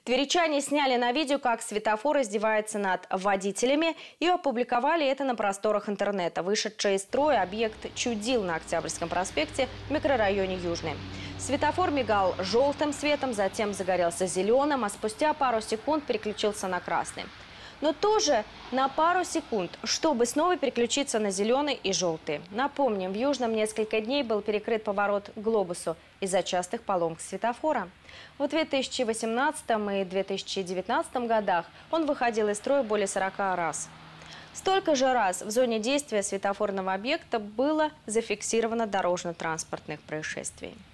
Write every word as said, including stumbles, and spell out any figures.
Тверичане сняли на видео, как светофор издевается над водителями, и опубликовали это на просторах интернета. Вышедший из строя объект чудил на Октябрьском проспекте в микрорайоне Южный. Светофор мигал желтым светом, затем загорелся зеленым, а спустя пару секунд переключился на красный. Но тоже на пару секунд, чтобы снова переключиться на зеленый и желтый. Напомним, в Южном несколько дней был перекрыт поворот к Глобусу из-за частых поломок светофора. В две тысячи восемнадцатом и две тысячи девятнадцатом годах он выходил из строя более сорока раз. Столько же раз в зоне действия светофорного объекта было зафиксировано дорожно-транспортных происшествий.